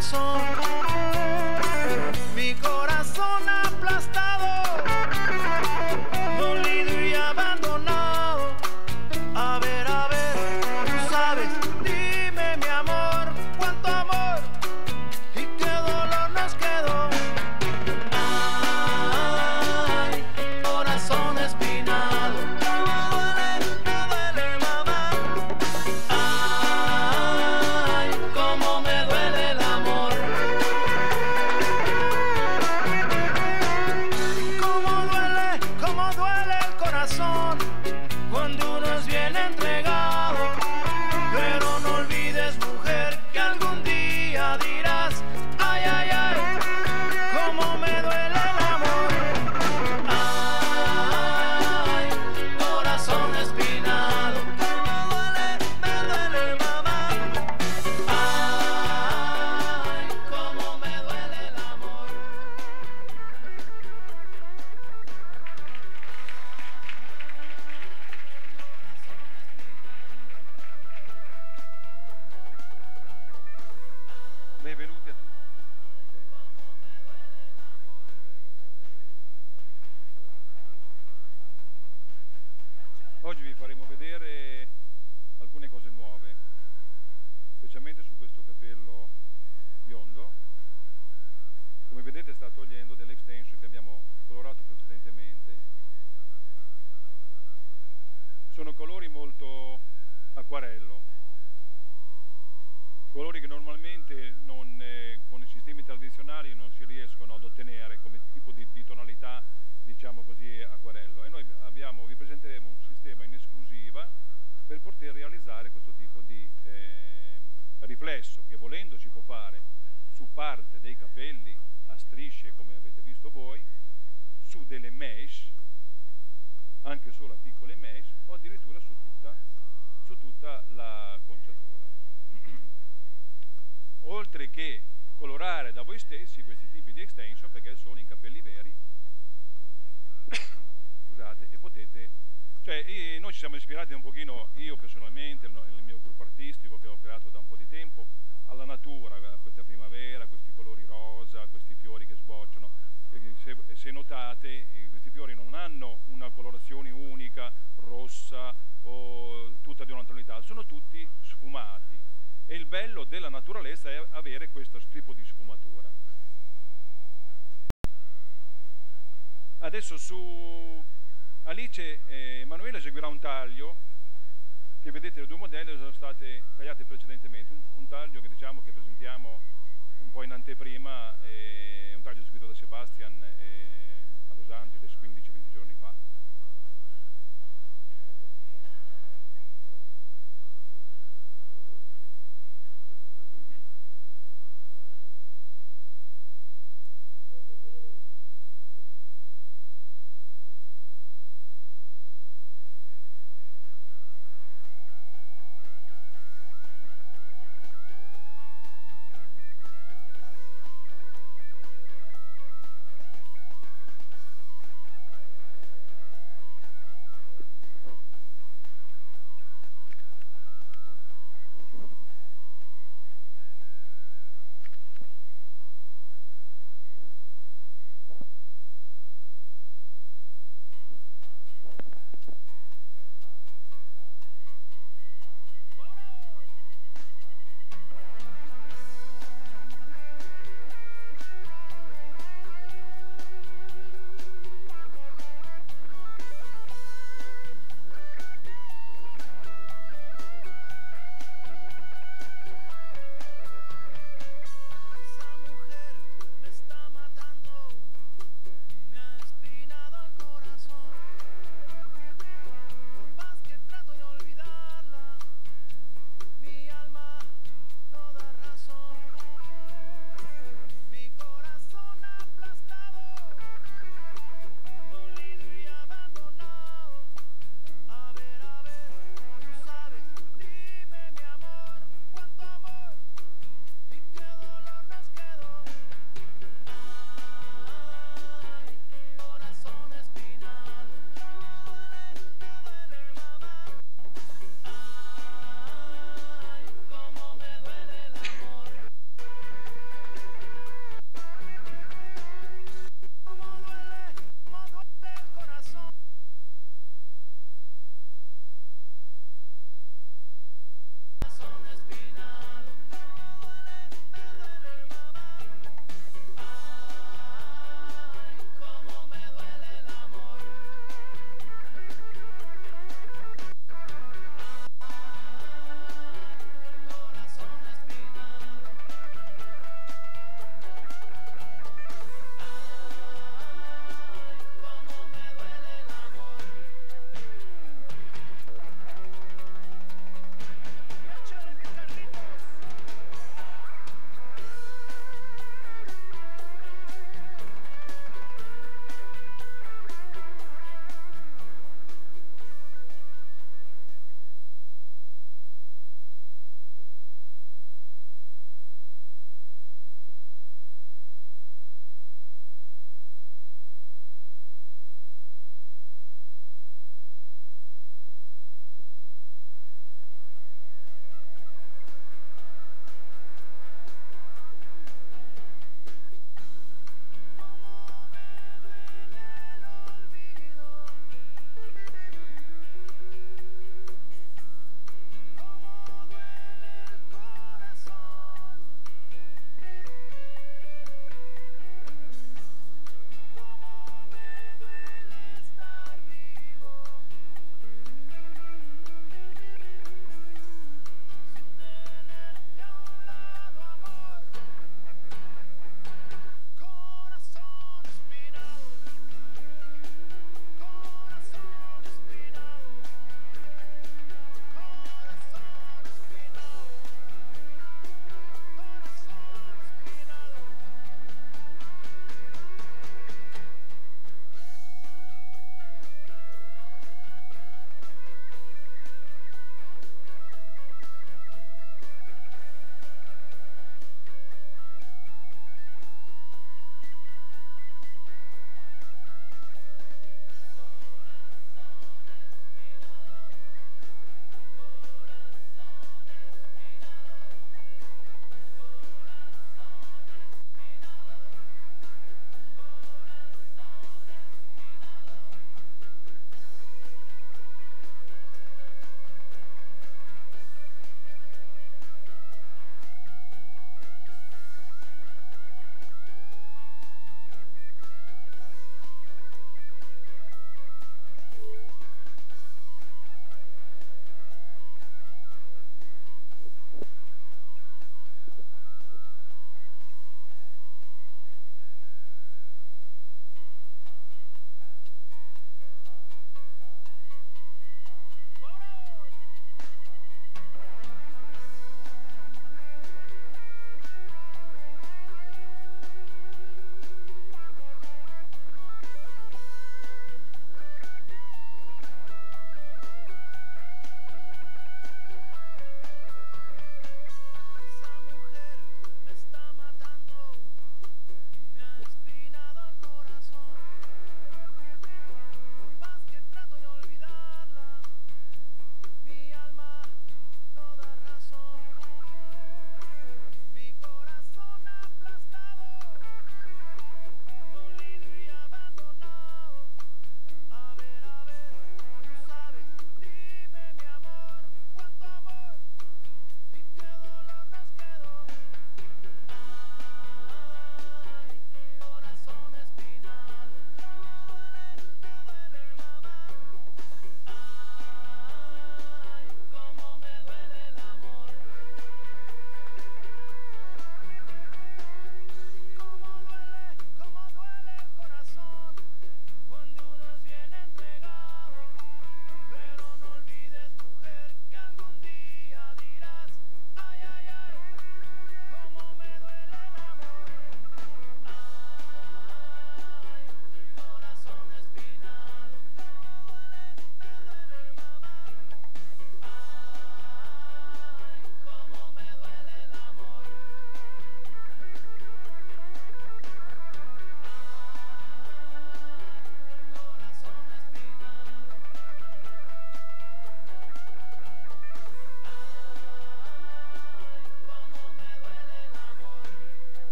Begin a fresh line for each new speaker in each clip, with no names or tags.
corazón, mi corazón aplastado, dolido y abandonado. A ver, tú sabes, dime mi amor, cuánto amor y qué dolor nos quedó. Ay, corazón espinado, me duele mamá. Ay, cómo me duele el amor. Cómo duele el corazón cuando uno es bien entregado. Pero no olvides, mujer, que algún día dirás: ay, ay, ay, cómo me duele el amor. Ay, corazón espinado, me duele mamá. Ay, cómo me duele el amor.
Benvenuti a tutti. Oggi vi faremo vedere alcune cose nuove, specialmente su questo capello biondo. Come vedete sta togliendo delle extension che abbiamo colorato precedentemente. Sono colori molto acquarello, colori che normalmente con i sistemi tradizionali non si riescono ad ottenere come tipo di tonalità, diciamo così, acquarello, e noi vi presenteremo un sistema in esclusiva per poter realizzare questo tipo di riflesso che, volendo, si può fare su parte dei capelli a strisce come avete visto voi, su delle mesh, anche solo a piccole mesh, o addirittura su tutta la conciatura. Oltre che colorare da voi stessi questi tipi di extension, perché sono in capelli veri, scusate, e potete, noi ci siamo ispirati un pochino, io personalmente, nel mio gruppo artistico che ho creato da un po' di tempo, alla natura, questa primavera, questi colori rosa, questi fiori che sbocciano. Se notate, questi fiori non hanno una colorazione unica, rossa o tutta di una tonalità, sono tutti sfumati. E il bello della naturalezza è avere questo tipo di sfumatura. Adesso su Alice e Emanuele eseguirà un taglio che, vedete, le due modelle sono state tagliate precedentemente, un taglio che, diciamo, che presentiamo un po' in anteprima, un taglio eseguito da Sebastian a Los Angeles 15-20 giorni fa.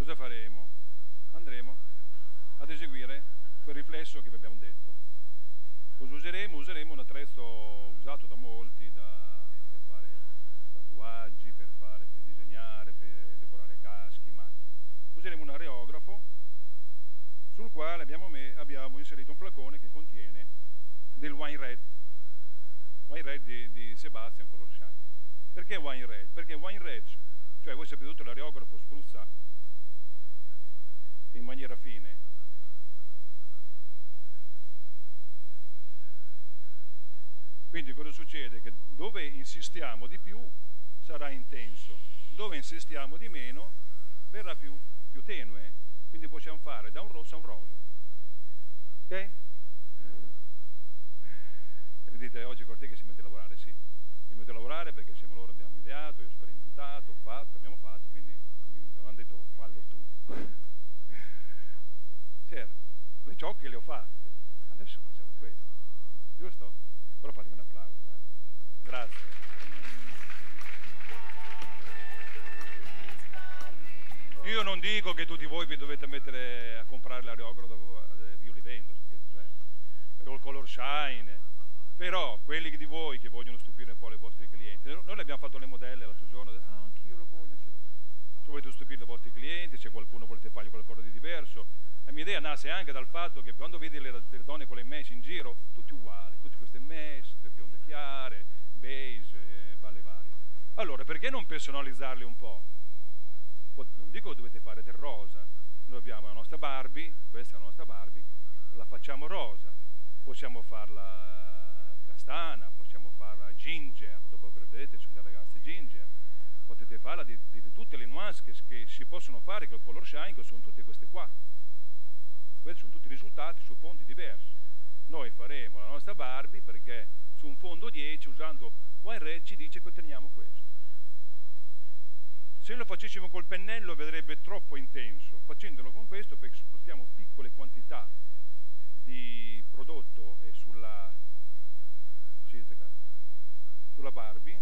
cosa faremo? Andremo ad eseguire quel riflesso che vi abbiamo detto. Cosa useremo? Useremo un attrezzo usato da molti per fare tatuaggi, per disegnare, per decorare caschi, macchine. Useremo un areografo sul quale abbiamo inserito un flacone che contiene del wine red di Sebastian Color Shine. Perché wine red? Perché wine red, cioè voi sapete tutto, l'areografo spruzza in maniera fine. Quindi cosa succede? Che dove insistiamo di più sarà intenso, dove insistiamo di meno verrà più tenue. Quindi possiamo fare da un rosso a un rosa. Ok? E vi dite oggi Cortè che si mette a lavorare? Sì, si mette a lavorare perché siamo loro, abbiamo ideato, io ho sperimentato, abbiamo fatto, quindi mi hanno detto fallo tu. Certo, le ciocche le ho fatte, adesso facciamo questo, giusto? Però fatemi un applauso, dai. Grazie. Io non dico che tutti voi vi dovete mettere a comprare l'areografo, io li vendo, cioè, o il Color Shine, però quelli di voi che vogliono stupire un po' i vostri clienti, noi abbiamo fatto le modelle l'altro giorno, anch'io lo voglio, anch'io lo voglio. Se volete stupire i vostri clienti, se qualcuno volete fargli qualcosa di diverso, la mia idea nasce anche dal fatto che quando vedi le donne con le mesh in giro, tutti uguali, tutte queste mesh, bionde chiare, beige, balle varie. Allora, perché non personalizzarli un po'? Non dico che dovete fare del rosa, noi abbiamo la nostra Barbie, questa è la nostra Barbie, la facciamo rosa, possiamo farla castana, possiamo farla ginger, dopo vedrete ci sono delle ragazze ginger, potete farla di tutte le nuance che si possono fare con il Color Shine, che sono tutte queste qua. Questi sono tutti risultati su fondi diversi. Noi faremo la nostra Barbie perché su un fondo 10 usando wine red ci dice che otteniamo questo. Se lo facessimo col pennello vedrebbe troppo intenso, facendolo con questo perché sfruttiamo piccole quantità di prodotto e sulla Barbie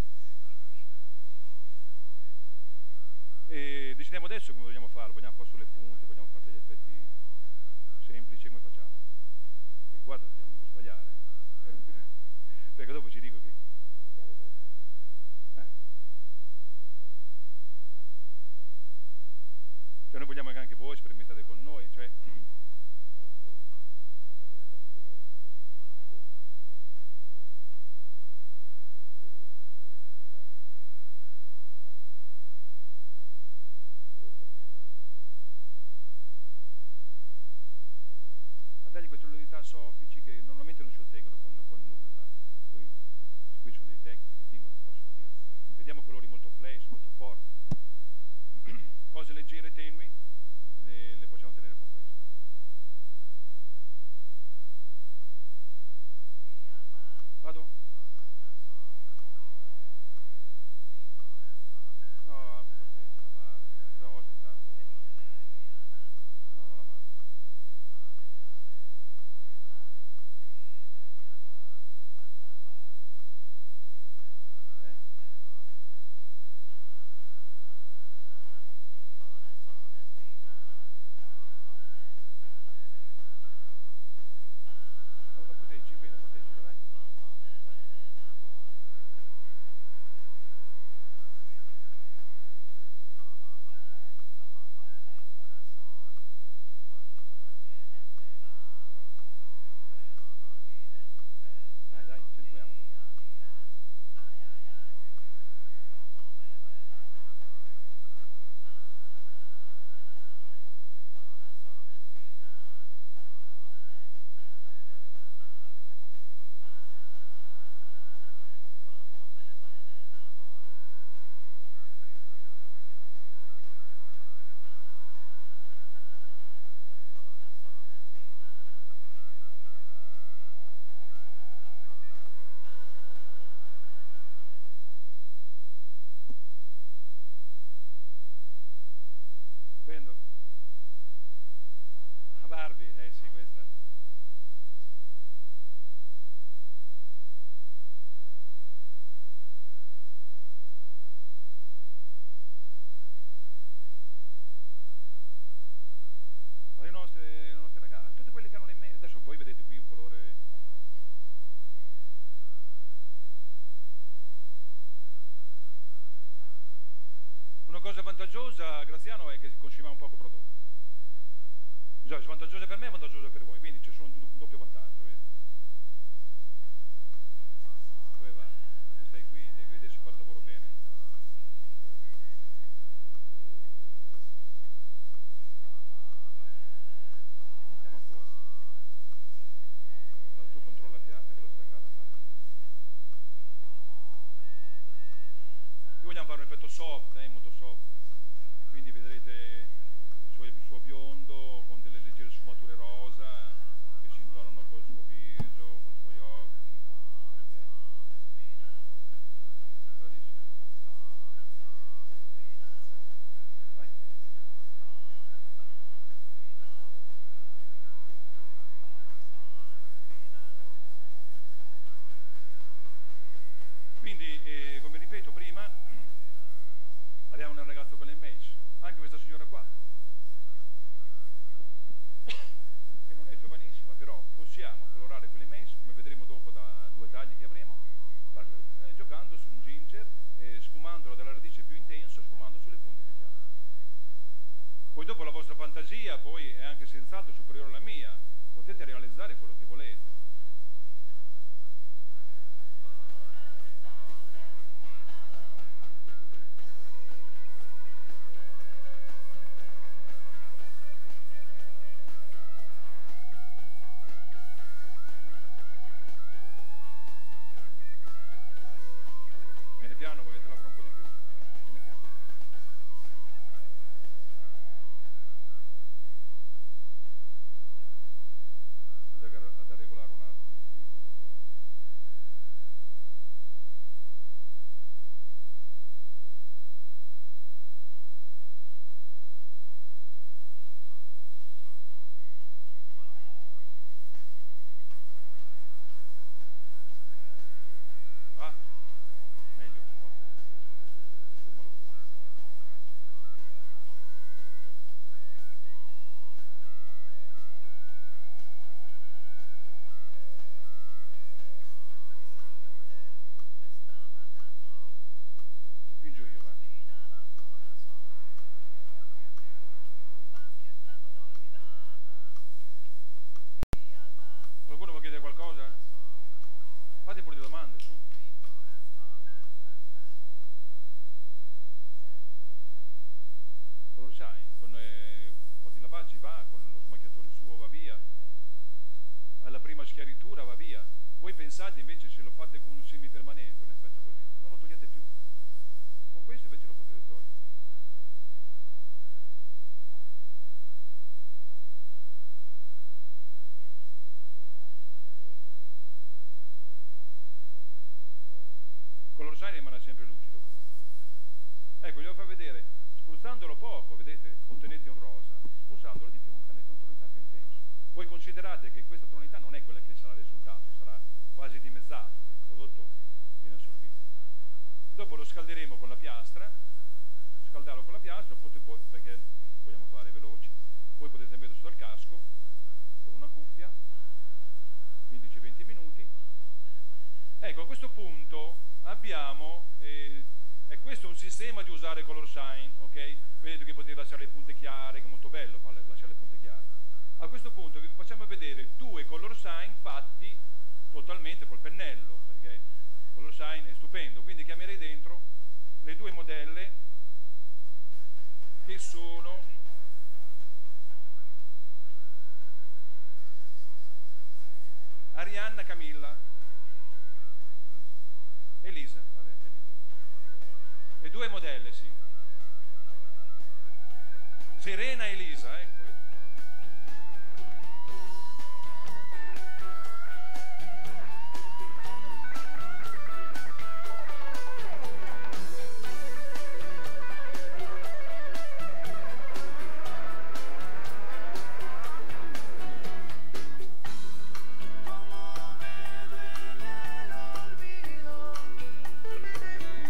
e decidiamo adesso come vogliamo farlo, vogliamo fare sulle punte, vogliamo fare degli effetti semplici, come facciamo? Perché guarda, dobbiamo anche sbagliare, perché dopo ci dico che cioè noi vogliamo che anche voi sperimentate con noi, cioè a dargli queste luminosità soffici che normalmente non si ottengono con nulla. Poi qui sono dei tecnici che tingono, non possono dire. Vediamo colori molto flash, molto forti. Cose leggere e tenui le possiamo ottenere con questo. Vado? No, protegge la barra, dai, rosa intanto. No, non la mano. La proteggi bene, proteggila, dai. Dai, accentuiamo dopo. Stupendo. A Barbie, sì, questa. vedete qui un colore. Una cosa vantaggiosa, Graziano, è che consumiamo poco prodotto. Già, svantaggiosa per me e vantaggiosa per voi, quindi c'è solo un doppio vantaggio, vedi? Dove vai? Tu stai qui, devi vedere se fare il lavoro bene. Mettiamo ancora. Allora tu controlla la piazza che l'ho staccata, fare. Qui vogliamo fare un effetto soft, molto soft. Quindi vedrete il suo biondo con delle leggere sfumature rosa che si intonano col suo viso, con i suoi occhi, con tutto quello che è. Bravissimo. Vai. Quindi, come ripeto prima, abbiamo un ragazzo con le mace, anche questa signora qua, che non è giovanissima, però possiamo colorare quelle mace, come vedremo dopo da 2 tagli che avremo, giocando su un ginger, sfumandolo dalla radice più intenso, sfumando sulle punte più chiare. Poi dopo la vostra fantasia poi è anche senz'altro superiore alla mia, potete realizzare quello che volete. Piano, volete lavorare un po' di più? Viene piano. Ad regolare un attimo qui quello che è. Ah, meglio, ok. Fumalo. Più giù io, va. Qualcuno vuole chiedere qualcosa? Fate pure delle domande, su. Color shine, con un po' di lavaggi va, con lo smacchiatore suo va via, alla prima schiaritura va via. Voi pensate invece se lo fate con un semipermanente, un effetto così, non lo togliete più. Con questo invece lo potete togliere. Color shine rimane sempre lucido comunque. Ecco, glielo fa vedere, spruzzandolo poco, vedete? Ottenete un rosa, spruzzandolo di più ottenete una tonalità più intensa. Voi considerate che questa tonalità non è quella che sarà il risultato, sarà quasi dimezzata, perché il prodotto viene assorbito. Dopo lo scalderemo con la piastra, scaldarlo con la piastra, perché vogliamo fare veloci, voi potete metterlo sotto il casco, con una cuffia, 15-20 minuti. Ecco, a questo punto abbiamo, è questo un sistema di usare color shine, ok? Vedete che potete lasciare le punte chiare, che è molto bello lasciare le punte chiare. A questo punto vi facciamo vedere 2 color shine fatti totalmente col pennello, perché color shine è stupendo, quindi chiamerei dentro le 2 modelle che sono Arianna Camilla. Elisa, vabbè, Elisa. E 2 modelle, sì. Serena e Elisa, ecco.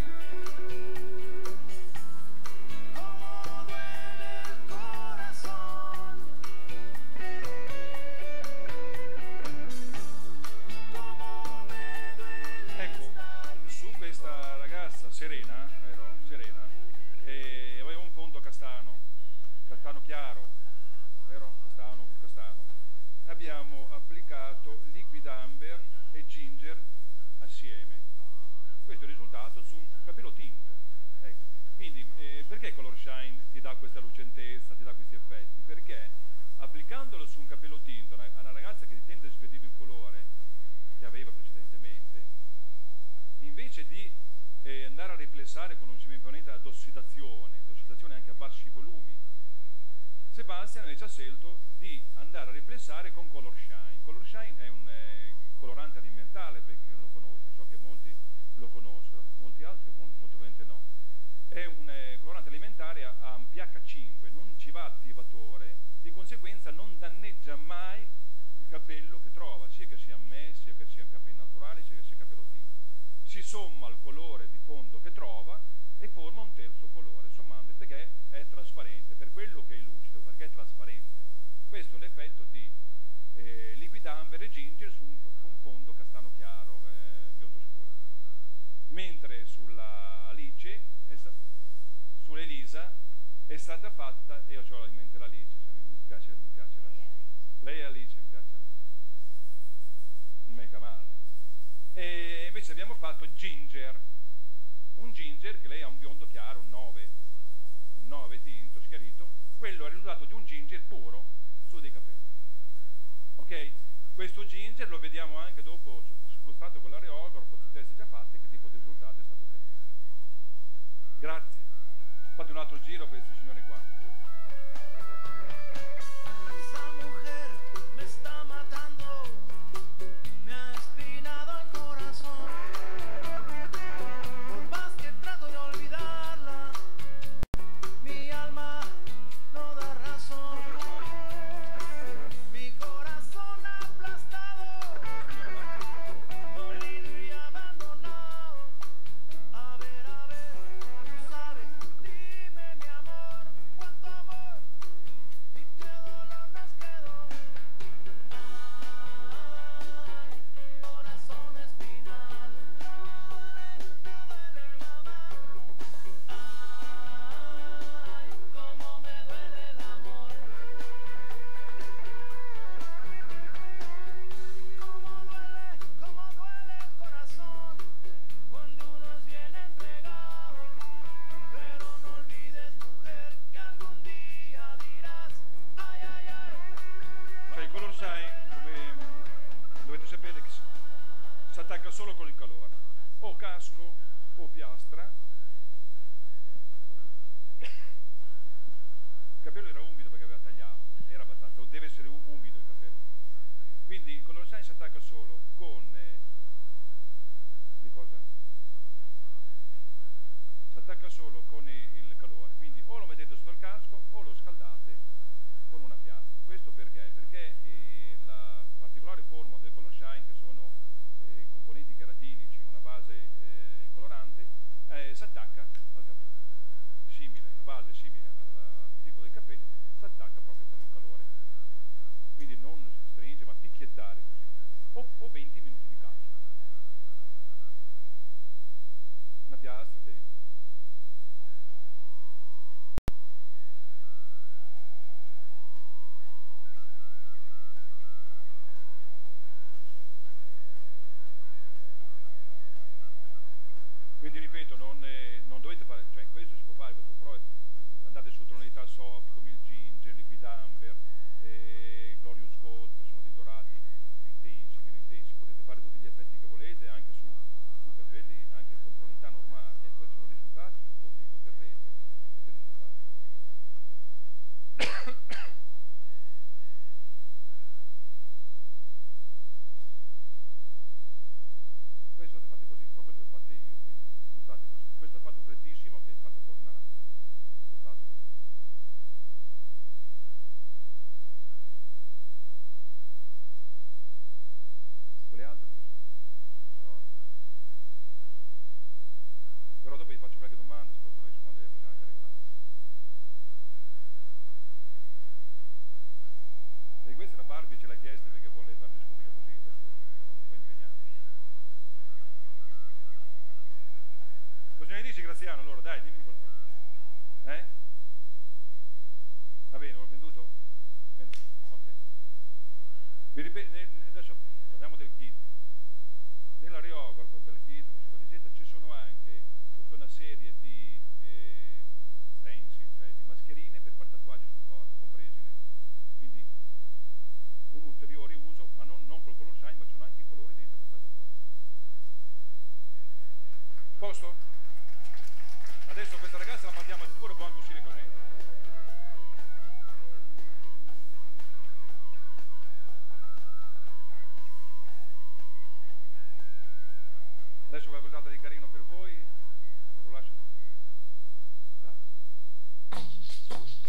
Como duele el corazón
castano chiaro, vero? Castano. Abbiamo applicato liquid amber e ginger assieme. Questo è il risultato su un capello tinto. Ecco. Quindi perché Color Shine ti dà questa lucentezza, ti dà questi effetti? Perché applicandolo su un capello tinto a una ragazza che tende a svedere il colore che aveva precedentemente, invece di andare a riflessare con un semipponente ad ossidazione anche a bassi volumi, Sebastian invece ha scelto di andare a riflessare con Color Shine. Color Shine è un colorante alimentare, per chi non lo conosce, so che molti lo conoscono, molti altri molto probabilmente no. È un colorante alimentare a pH 5, non ci va attivatore, di conseguenza non danneggia mai il capello che trova, sia che sia a me, sia che sia capelli naturali, sia che sia capello tinto. Si somma al colore di fondo che trova e forma un terzo colore, sommando, perché è trasparente, per quello che è lucido, perché è trasparente. Questo è l'effetto di liquid amber e ginger su un fondo castano chiaro, biondo scuro. Mentre sulla Alice, sull'Elisa, è stata fatta, io ho in mente l'Alice, mi piace l'Alice. Lei è Alice, mi piace Alice. Non mica male. E invece abbiamo fatto ginger. Un ginger che lei ha un biondo chiaro, un 9 tinto, schiarito, quello è il risultato di un ginger puro su dei capelli. Ok? Questo ginger lo vediamo anche dopo sprustato con l'areografo su teste già fatte che tipo di risultato è stato ottenuto. Grazie. Fate un altro giro per questi signori qua.
Esa mujer me está matando, me ha espinado el corazón. Por más que trato de olvidarla, mi alma no da razón. Mi corazón aplastado, dolido y abandonado. A ver, tú sabes, dime mi amor, cuánto amor y qué dolor nos quedó. Ay, corazón espinado, me duele mamá. Ay, cómo me duele el amor. Cómo duele el corazón cuando uno es bien entregado. Pero no olvides, mujer, que algún día dirás, ay, ay, ay.
Cioè il Color Shine, come dovete sapere, che si attacca solo con il calore, o casco o piastra. Il capello era umido perché aveva tagliato, era abbastanza, deve essere umido il capello. Quindi il Color Shine si attacca solo con di cosa? Si attacca solo con il calore, quindi o lo mettete sotto il casco o lo scaldate con una piastra. Questo perché? Perché la particolare forma del Color Shine, che sono componenti keratinici in una base colorante, si attacca al capello. Simile, la base è simile al piticolo del capello, si attacca proprio con un calore. Quindi non stringe, ma picchiettare così. O 20 minuti di casco. Una piastra che... Quindi ripeto, non dovete fare, cioè questo si può fare, questo però andate su tonalità soft come il ginger, liquid amber, glorious gold, che sono dei dorati più intensi, meno intensi, potete fare tutti gli effetti che volete anche su capelli, anche con tonalità normali, e questi sono i risultati su fondi che otterrete, tutti i risultati. Questo l'ho fatto così, proprio l'ho fatto io, quindi gustate così. Questo ha fatto un freddissimo che è salta fuori un arancia. Gustato così. Quelle altre dove sono? È oro questo. Però dopo vi faccio qualche domanda, se qualcuno risponde le possiamo anche regalare. E questa la Barbie ce l'ha chiesta perché vuole la discoteca così, adesso siamo un po' impegnati. Cosa ne dici, Graziano? Allora dai, dimmi qualcosa. Va bene. ho venduto? Venduto, ok. Adesso parliamo del kit. Nell'areografo, in bel kit, non so, valigetta, ci sono anche tutta una serie di stencil, cioè di mascherine per fare tatuaggi sul corpo, compresi quindi un ulteriore uso, ma non col color shine, ma ci sono anche i colori dentro per fare tatuaggi. Posto? Adesso questa ragazza la mandiamo al sicuro, può anche uscire così. Adesso qualcos'altro di carino per voi, ve lo lascio. Ciao.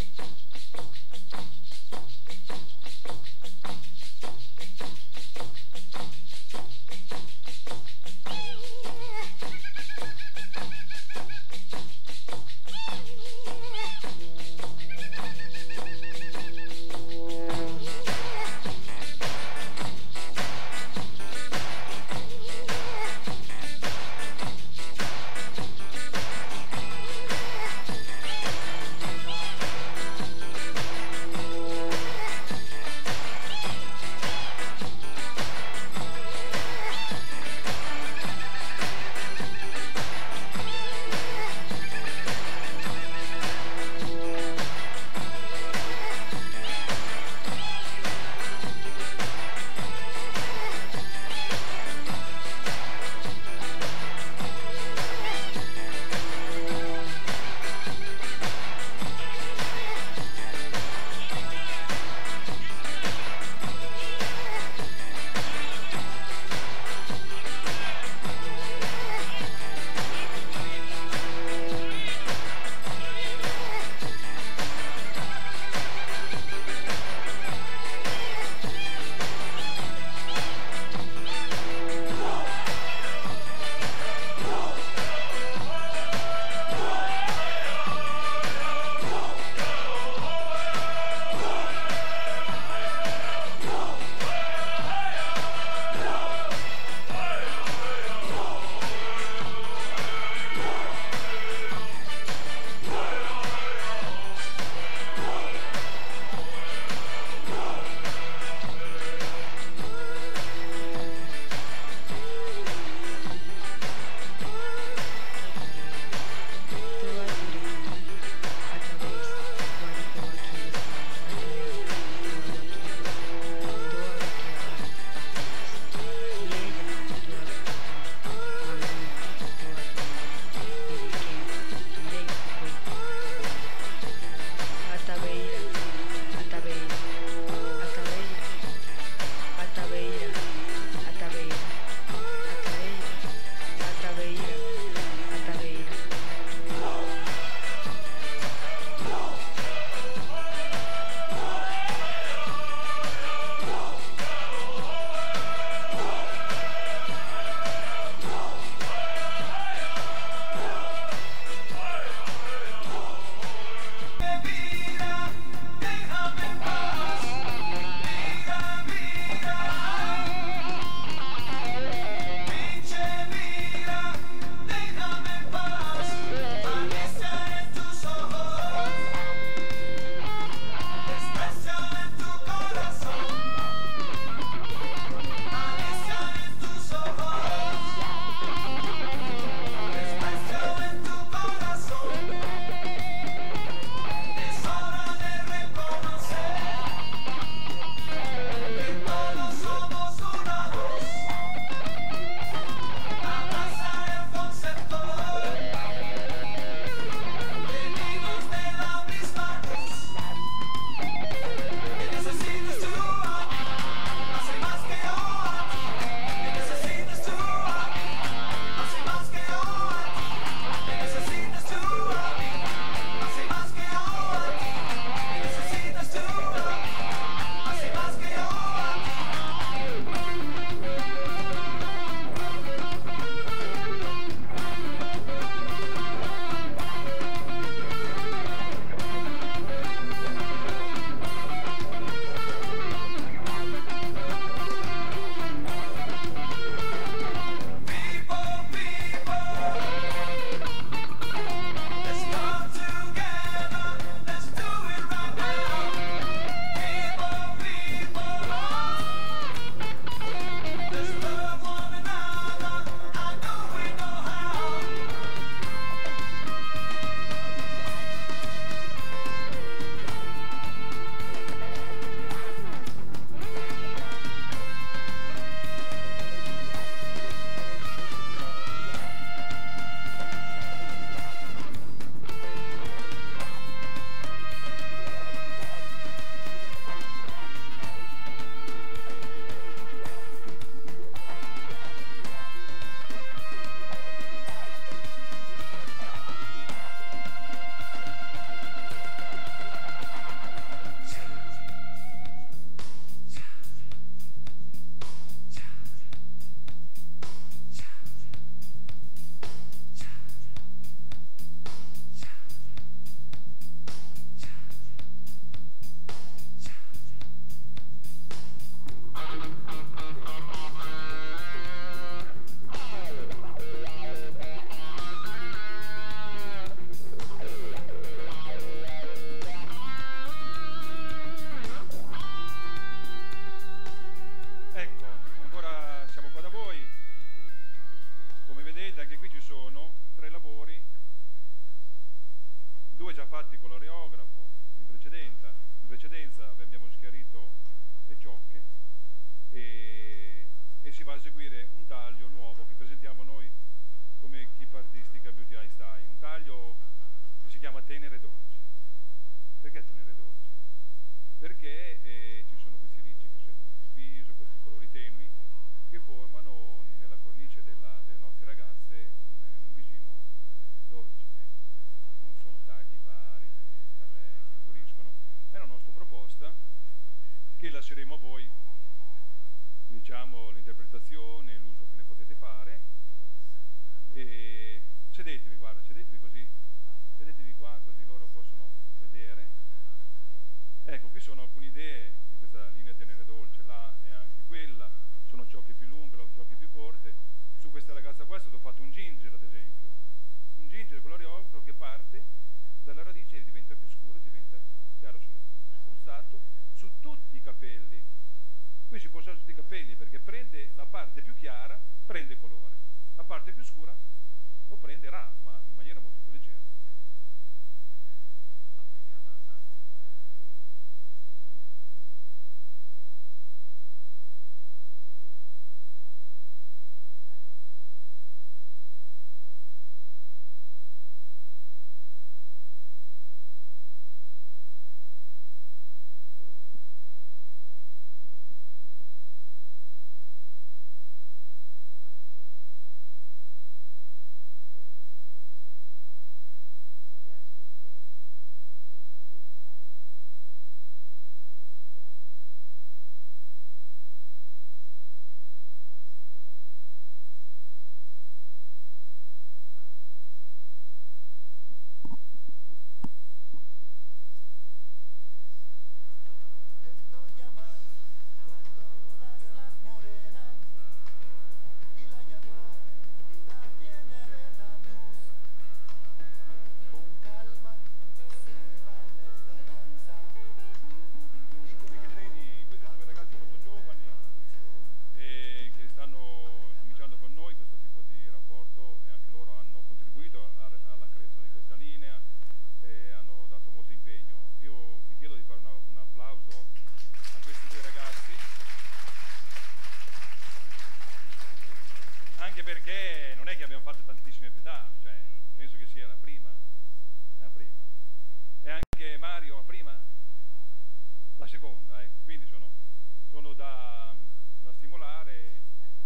precedenza abbiamo schiarito le ciocche e si va a eseguire un taglio nuovo che presentiamo noi come equipe artistica Beauty Einstein, un taglio che si chiama tenere dolce. Perché tenere dolce? Perché ci sono questi ricci che scendono sul viso, questi colori tenui che formano nella cornice delle nostre ragazze un visino dolce, ecco. Non sono tagli vari, carré, che induriscono, è una nostra proposta che lasceremo a voi, diciamo, l'interpretazione, l'uso che ne potete fare. E sedetevi, guarda, sedetevi così, sedetevi qua così loro possono vedere. Ecco, qui sono alcune idee di questa linea tenere dolce, là è anche quella, sono ciocche più lunghe, ciocche più corte. Su questa ragazza qua è stato fatto un ginger, ad esempio, un ginger con l'oreografo che parte dalla radice e diventa più scuro e diventa chiaro sulle punte, spruzzato su tutti i capelli. Qui si può usare su tutti i capelli perché prende la parte più chiara, prende colore, la parte più scura lo prenderà, ma in maniera molto più leggera. Perché non è che abbiamo fatto tantissime pietà, cioè penso che sia la prima. E anche Mario la prima? La seconda, ecco, quindi sono da stimolare.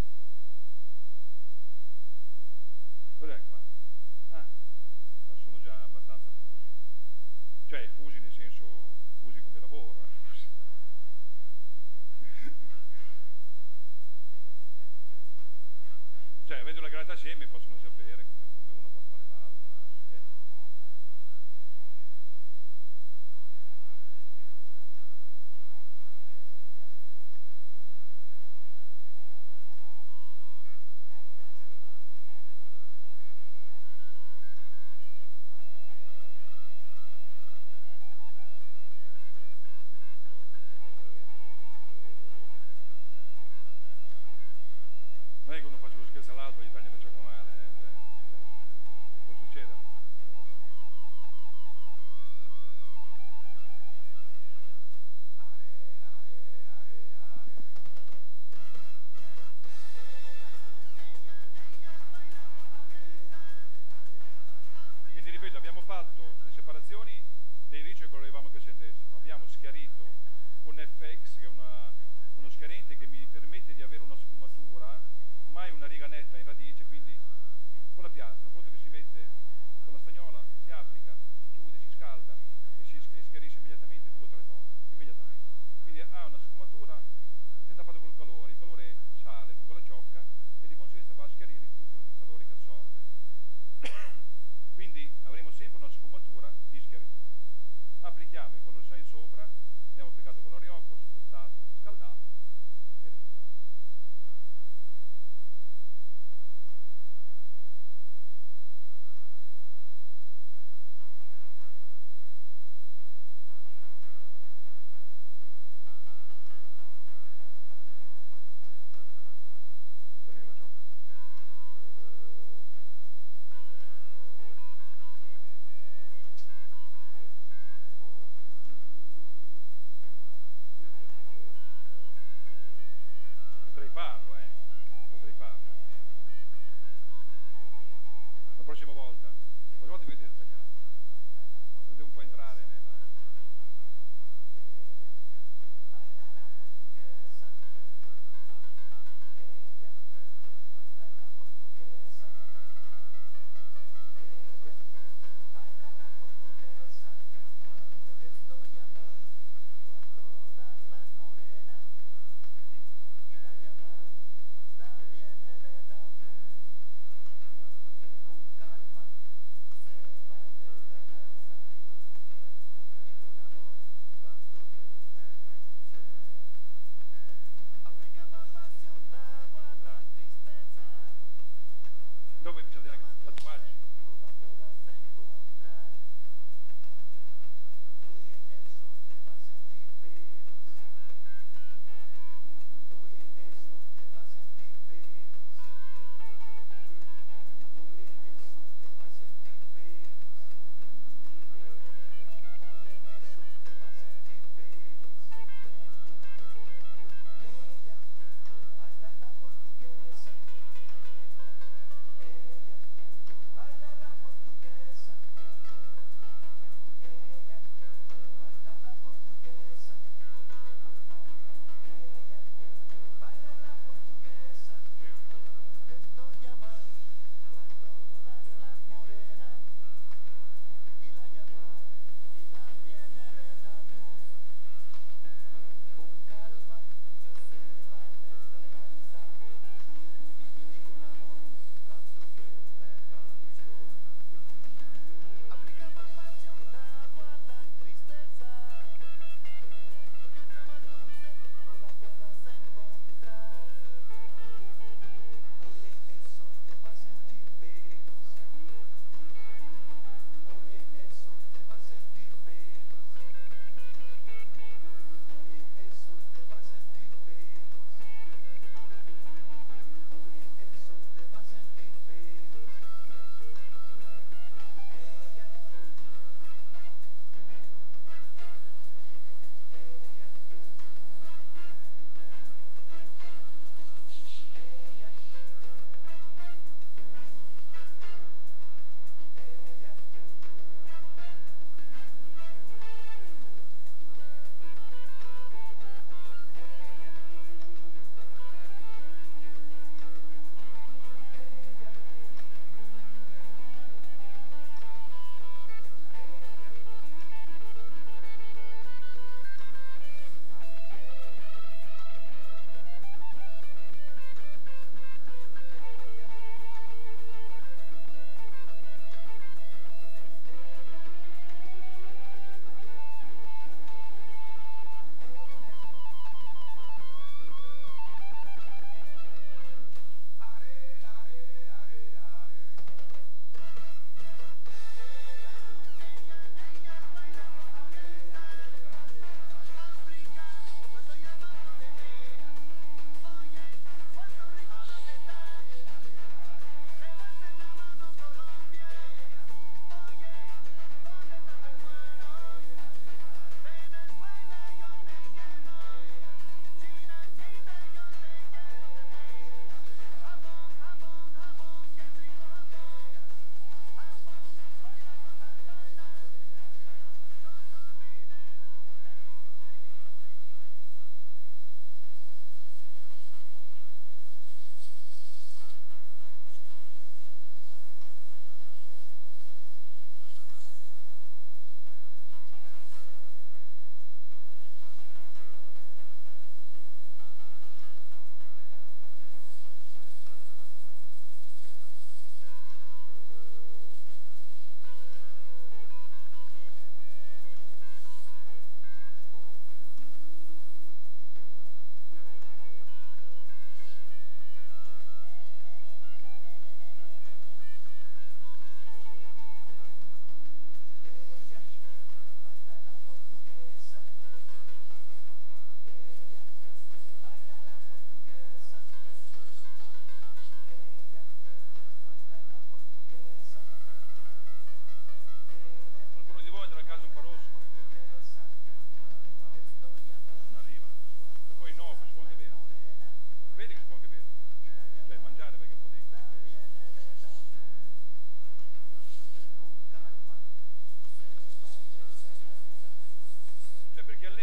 Cos'è qua? Ah, sono già abbastanza fusi, cioè fusi nel senso fusi come lavoro, fusi. Cioè, avendo la granata assieme possono sapere come uno vuole fare l'altra. Non è che uno faccia lo scherzo all'altro, gli taglia una ciocca male, può succedere. Quindi ripeto, abbiamo fatto le separazioni dei ricci che volevamo che scendessero, abbiamo schiarito con FX, che è uno schiarente che mi permette di avere una sfumatura, mai una riga netta in radice, quindi con la piastra, un prodotto che si mette con la stagnola, si applica, si chiude, si scalda e schiarisce immediatamente 2 o 3 toni, immediatamente. Quindi ha una sfumatura, essendo fatto col calore, il calore sale lungo la ciocca e di conseguenza va a schiarire tutto il calore che assorbe. Quindi avremo sempre una sfumatura di schiaritura. Applichiamo il color shine sopra, abbiamo applicato con l'areografo, spruzzato, scaldato e il risultato.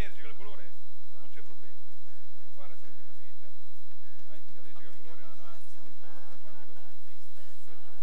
allergica al colore non c'è problema, si può fare tranquillamente, chi è allergica al colore non ha nessuna controindicazione.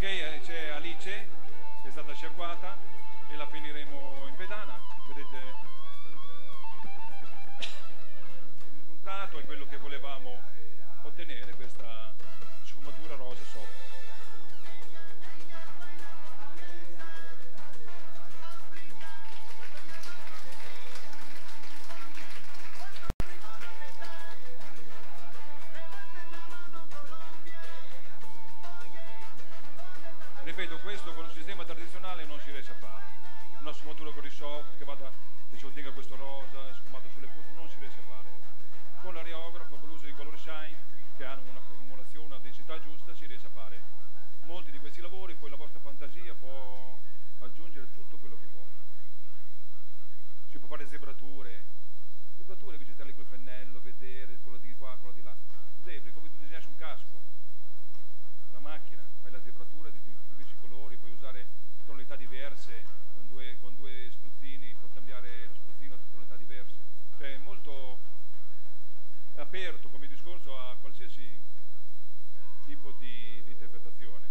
c'è Alice che è stata sciacquata e la finiremo in pedana. Vedete il risultato è quello che volevamo ottenere, questa sfumatura rosa soft. Ripeto, questo con un sistema tradizionale non si riesce a fare. Una sfumatura con i soft che ci ottenga questo rosa sfumato sulle punte, non si riesce a fare. Con l'areografo, con l'uso di color shine, che hanno una formulazione, una densità giusta, si riesce a fare molti di questi lavori. Poi la vostra fantasia può aggiungere tutto quello che vuole. Si può fare zebrature, vegetarli col pennello, vedere quello di qua, quello di là. Zebre, come tu disegni su un casco, una macchina, fai la zebratura di diversi colori, puoi usare tonalità diverse, con due spruzzini puoi cambiare lo spruzzino di tonalità diverse. Cioè è molto aperto come discorso a qualsiasi tipo di interpretazione.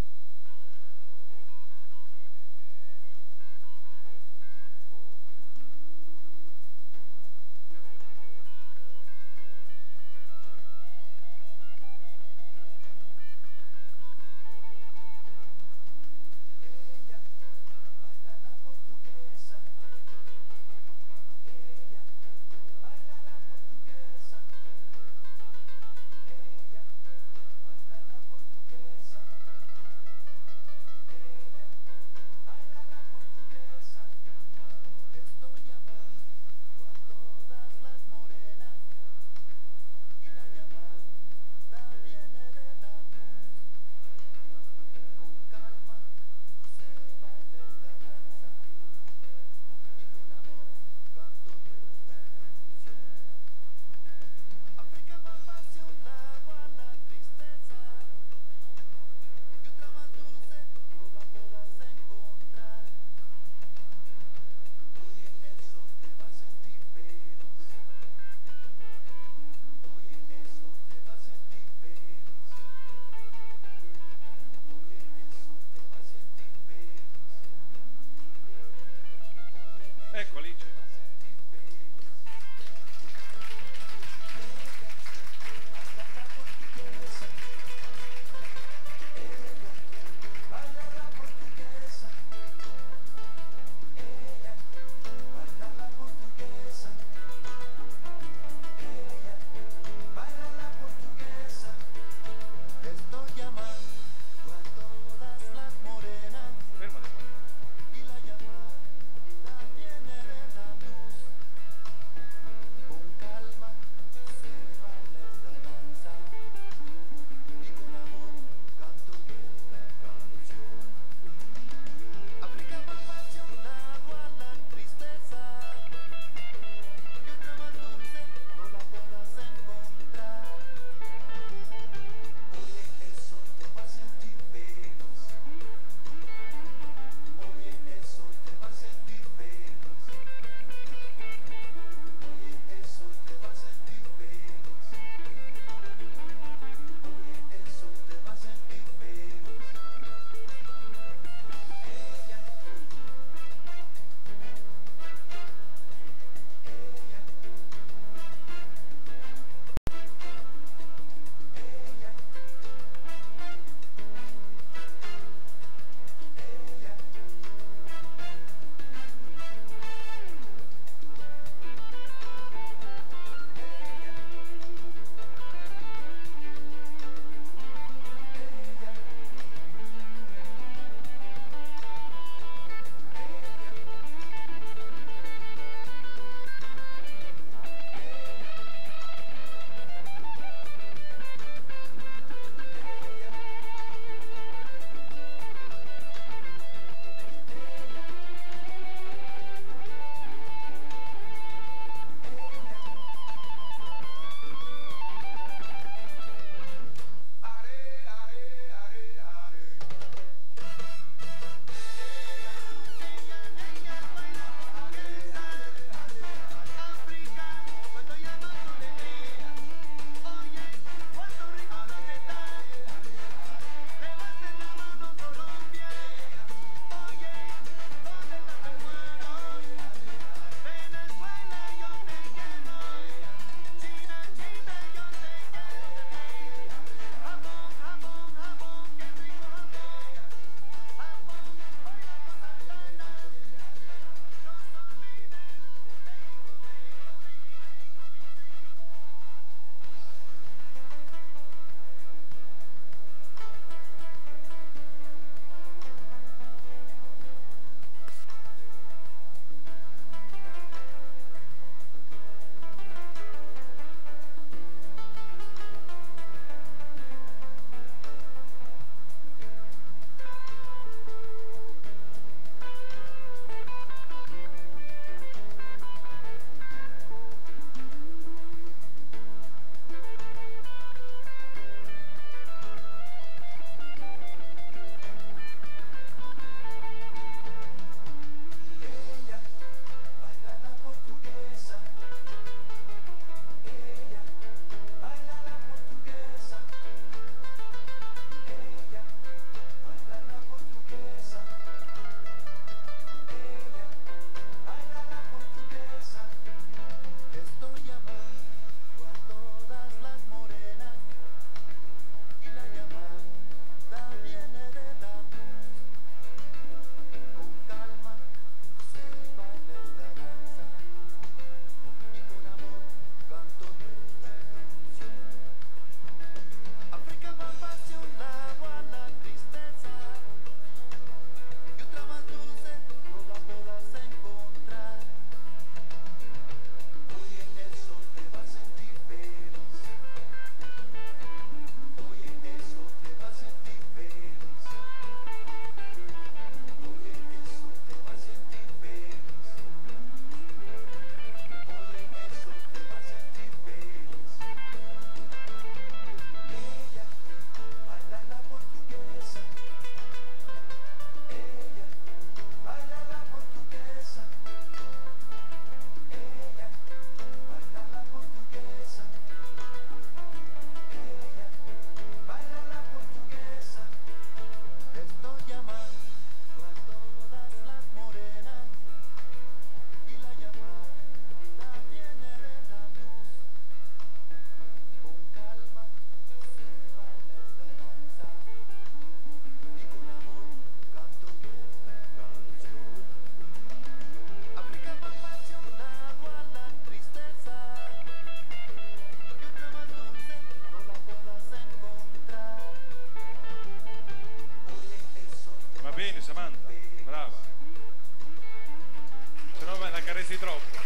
pensi troppo.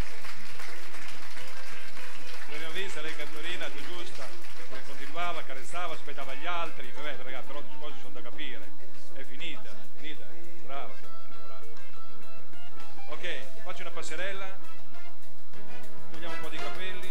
L'abbiamo vista, lei cantorina, giusta, continuava, carezzava, aspettava gli altri, vabbè ragazzi, però le cose sono da capire, è finita, brava, brava. Ok, faccio una passerella, togliamo un po' di capelli.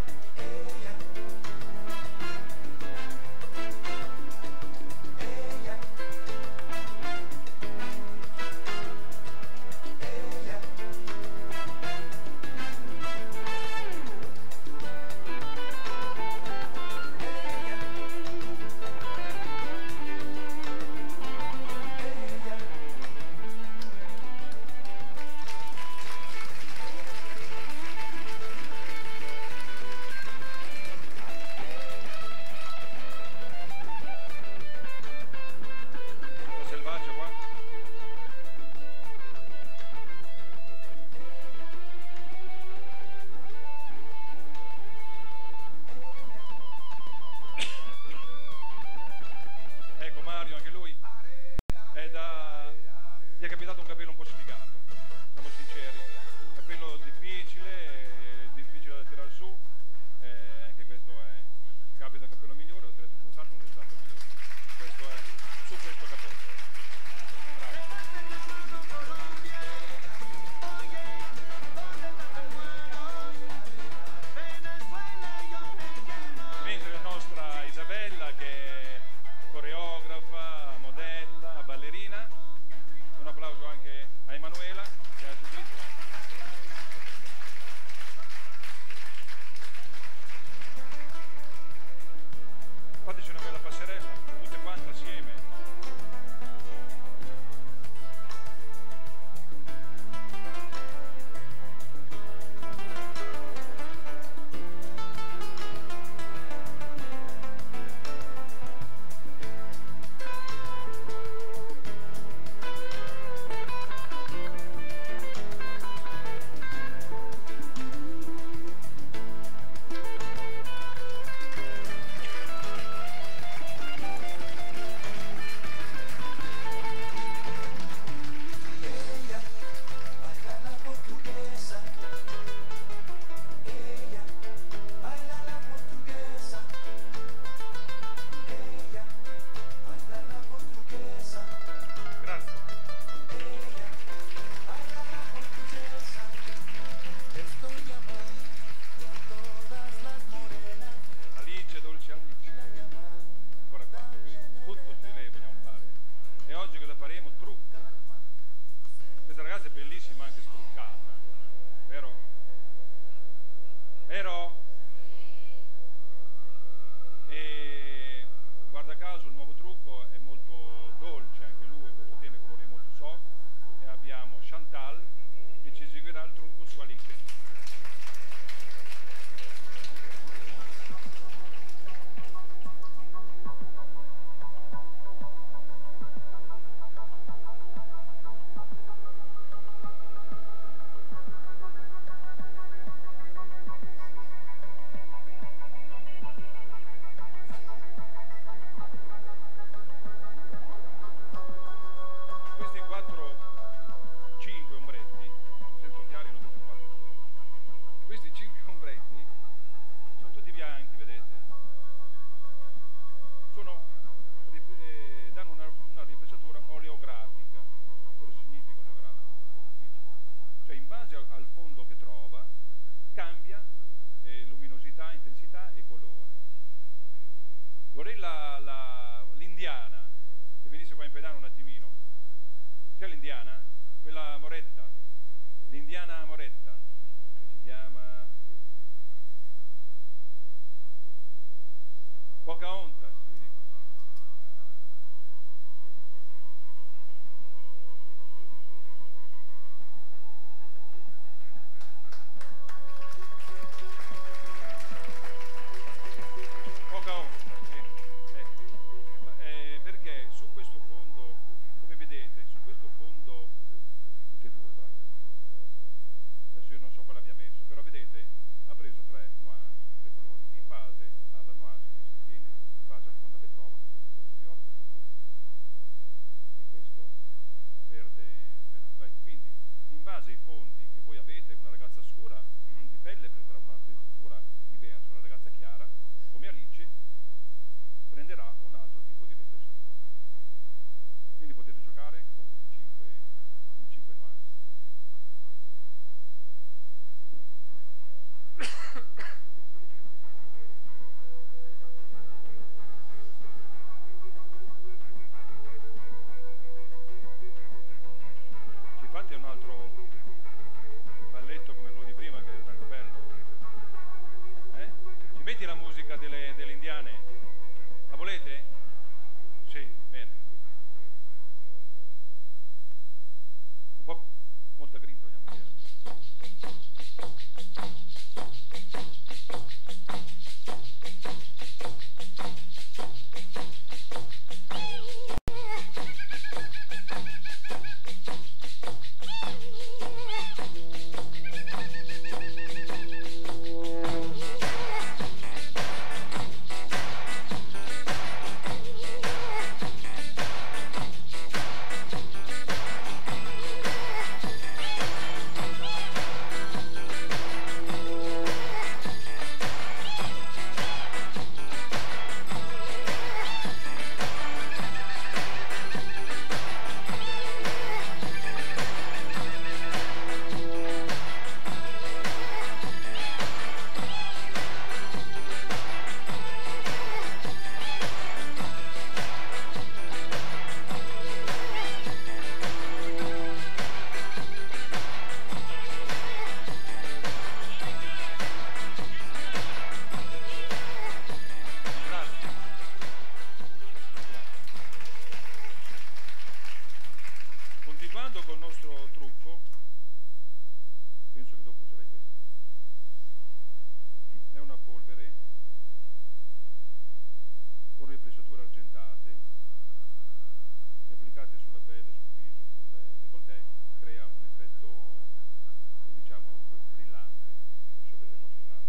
Gli è capitato un capello un po' sfigato, siamo sinceri, capello difficile da tirare su, anche questo è, capita il capello migliore, ho detto senz'altro un risultato migliore, questo è su questo capello. Bravo. Mentre la nostra Isabella, che è coreografa, modella, ballerina, un applauso anche a Emanuela che ha eseguito. Fateci una bella passerella, tutte quante assieme. Vorrei l'indiana che venisse qua in pedano un attimino. C'è l'indiana? Quella Moretta, l'indiana Moretta, che si chiama Pocahontas, mi dicono. Perché su questo fondo, come vedete, su questo fondo, tutte e due, bravi. Adesso io non so quale abbia messo, però vedete, ha preso tre nuance, tre colori, in base alla nuance che si ottiene, in base al fondo che trova, questo viola, questo blu e questo verde smeraldo. Ecco, quindi, in base ai fondi che voi avete, una ragazza pelle prenderà una riflessione diversa, una ragazza chiara come Alice prenderà un altro tipo di riflessione. Quindi potete giocare con questi 5 nuanze. Ci fate un altro balletto come quello di prima che è tanto bello? Ci metti la musica delle indiane? La volete? Sì, bene. Un po' molta grinta, vogliamo dire. Continuando col nostro trucco, penso che dopo userai questa. È una polvere con ripressature argentate che applicate sulla pelle, sul viso, sul décolleté, crea un effetto diciamo brillante. Adesso vedremo applicarlo.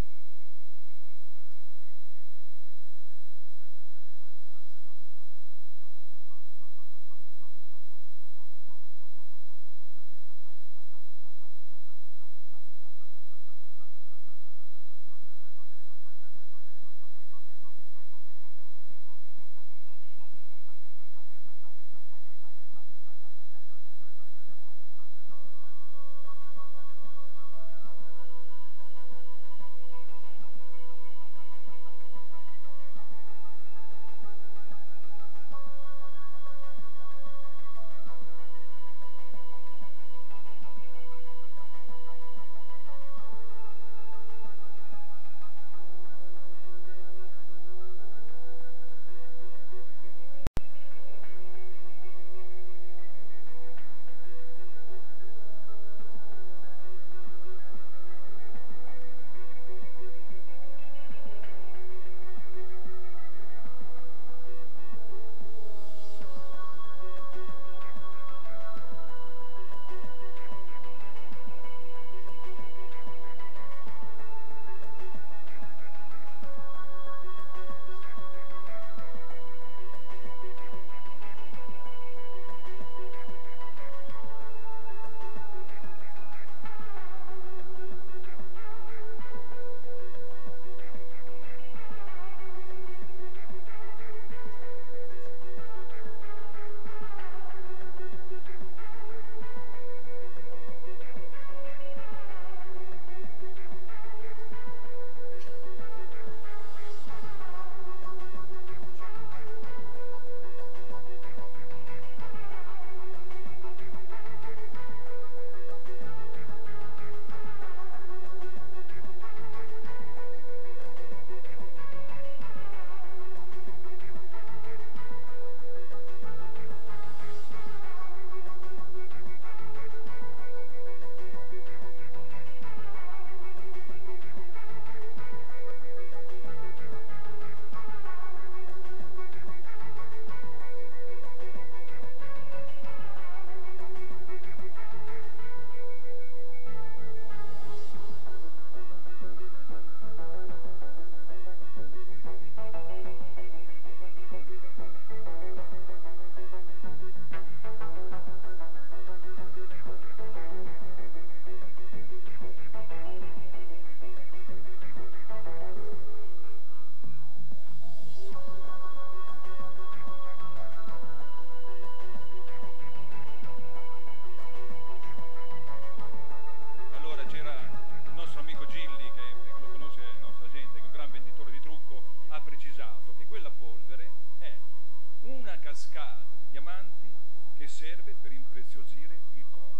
derivata di diamanti che serve per impreziosire il corpo.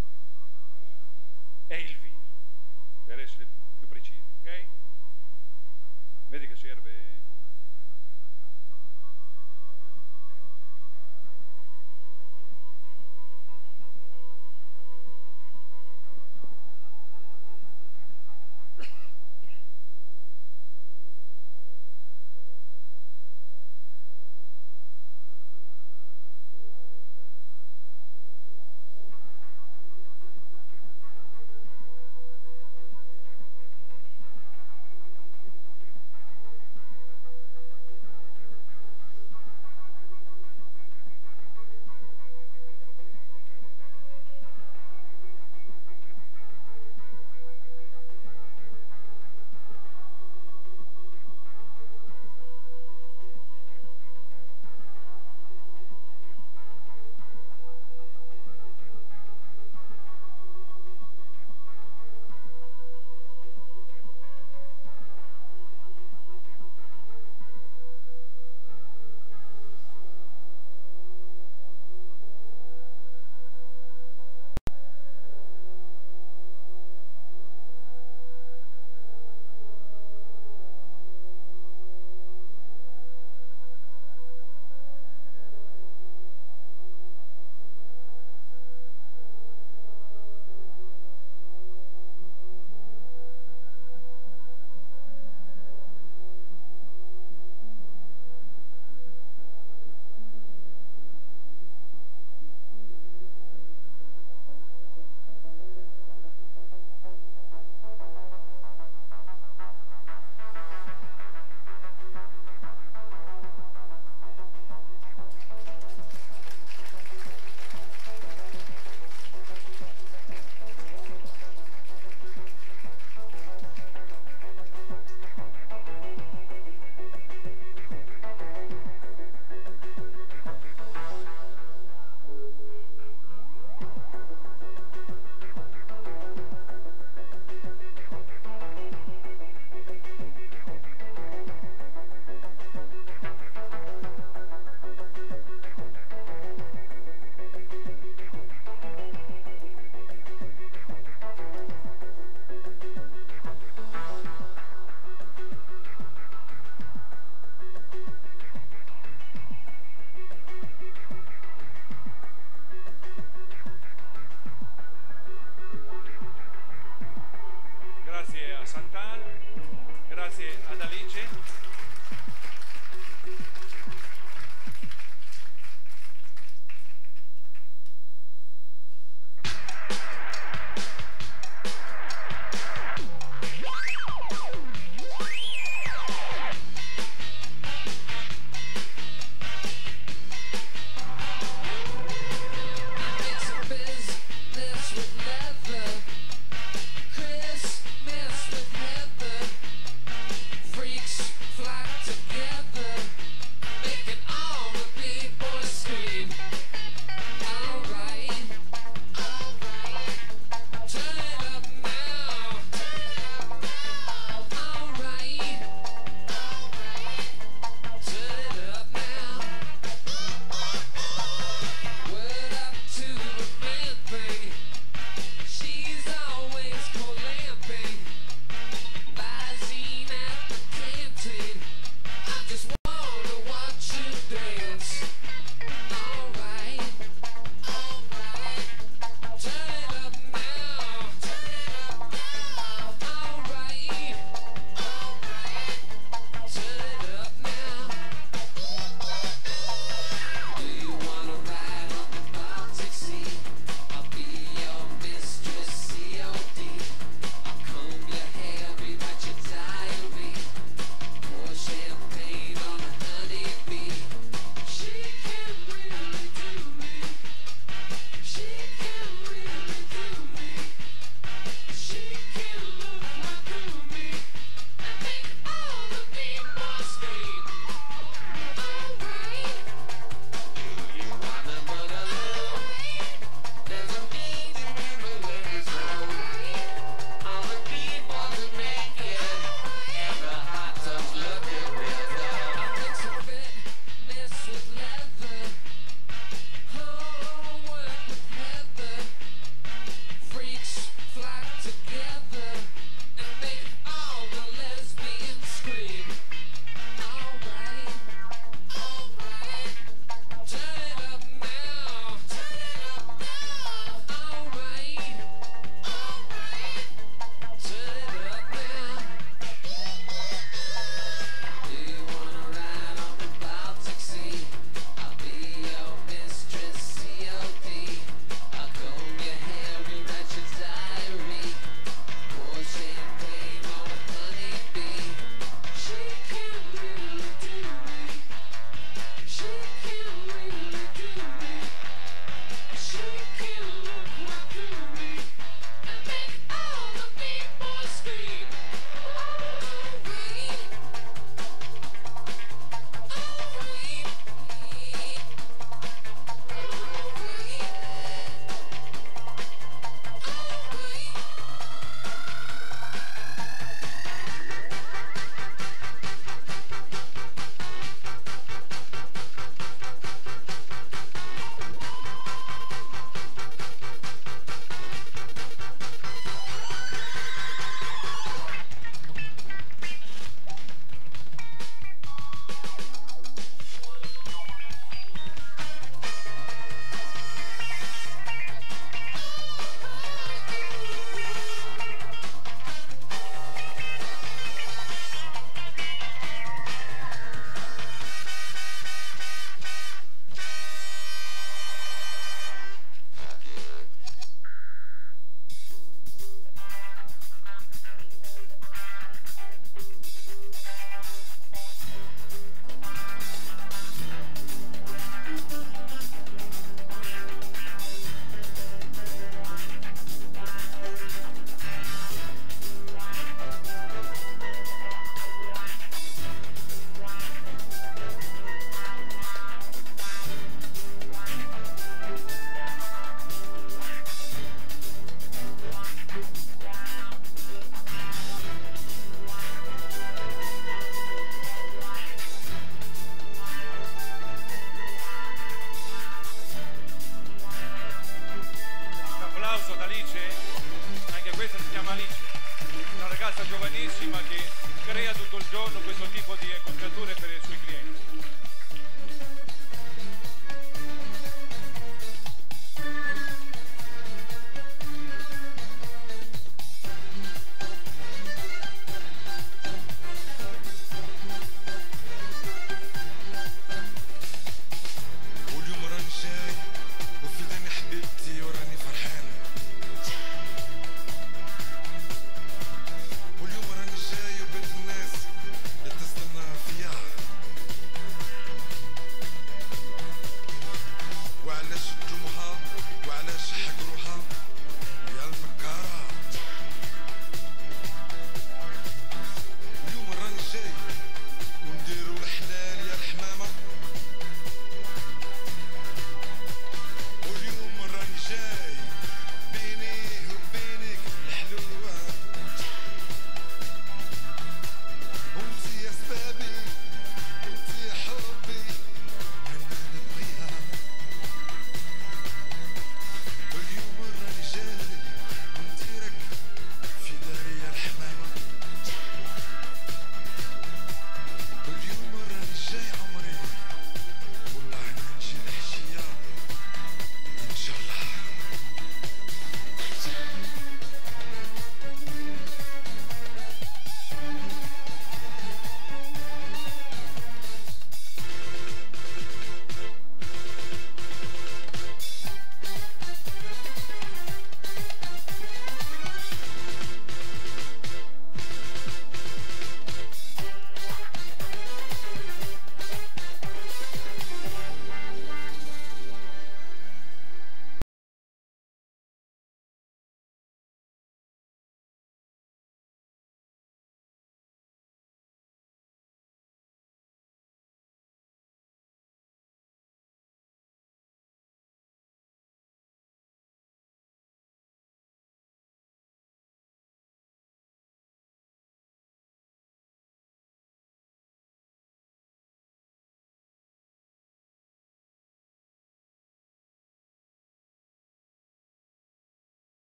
È il viso, per essere più precisi, ok? Vedi che serve...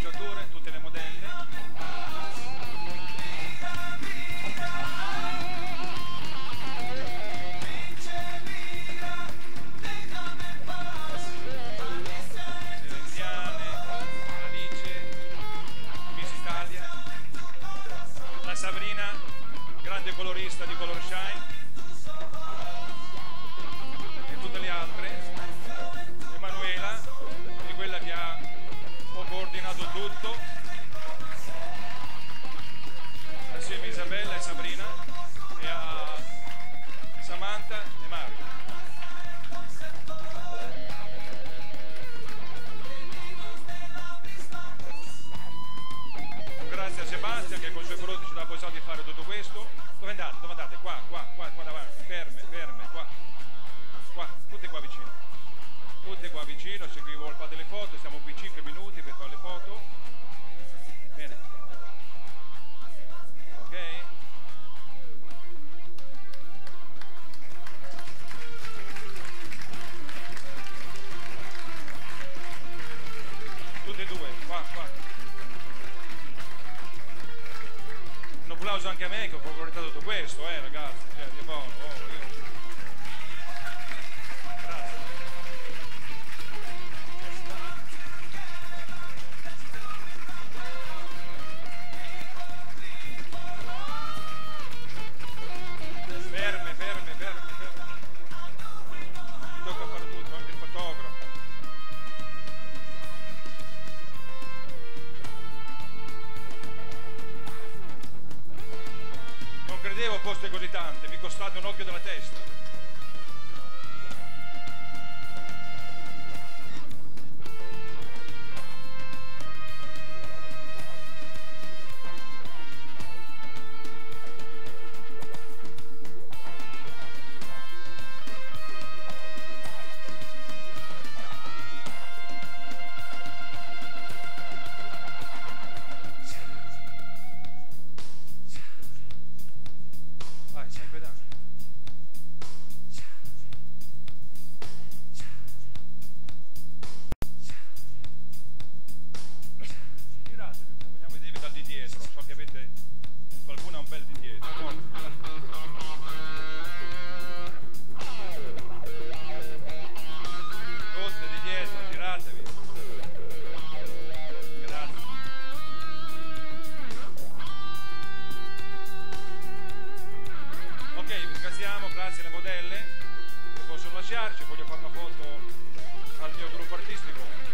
sceneggiature, tutte le modelle.
Sabrina, grande colorista di Color Shine, e tutte le altre. Emanuela, è quella che ha un po' coordinato tutto, assieme a Isabella e Sabrina, e a Samantha e Mario. Grazie a Sebastian che con i suoi prodotti ci dà la possibilità di fare tutto questo. Dove andate? Dove andate? Qua davanti, ferme, qua, tutte qua vicino. Tutte qua vicino, se vi fate le foto, stiamo qui 5 minuti per fare le foto. Bene. Ok? Tutte e due, qua. Un applauso anche a me che ho organizzato tutto questo, ragazzi, cioè, di buono, Grazie. Ferme. Mi tocca fare tutto, anche il fotografo. Non credevo foste così tante, mi costate un occhio della testa. Vai, sei in pedale. Giratevi un po', vediamo i devi dal di dietro. So che avete, qualcuno ha un bel di dietro. Tutte di dietro, giratevi. Grazie. Ok, vi ringraziamo, grazie alle modelle che possono lasciarci, voglio fare una foto al mio gruppo artistico.